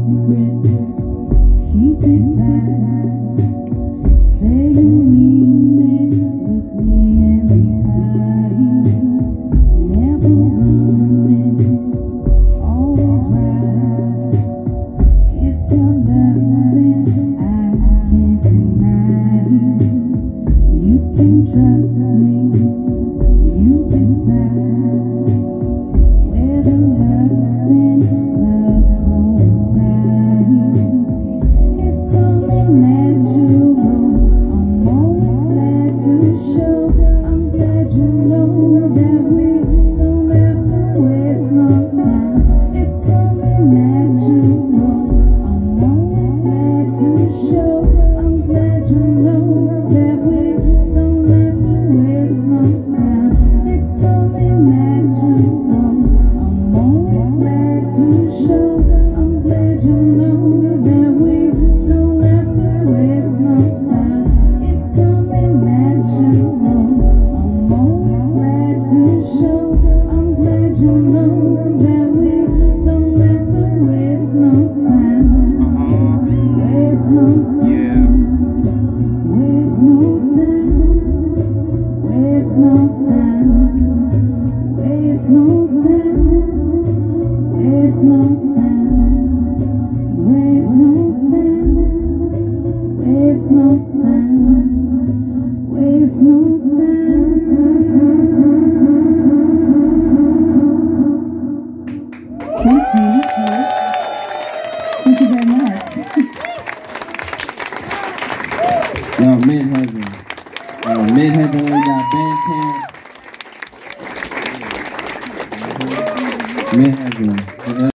secrets, keep it tight. Say you mean it, look me in the eye. Never running, always right. It's your loving, I can't deny. You can trust me, you decide where the lust and love coincide. It's only natural, I'm always glad to show. I'm glad you know that we don't have to waste no time. It's only natural, I'm always glad to show. I'm glad you know that we don't have to waste no time. It's only natural, I'm always glad to show. I'm glad you know that we don't have to waste no time. It's only natural, I'm always glad to show. I'm glad you know that we don't have to waste no time. Waste no time. Waste no time. Waste no time. Waste no time. Waste no time.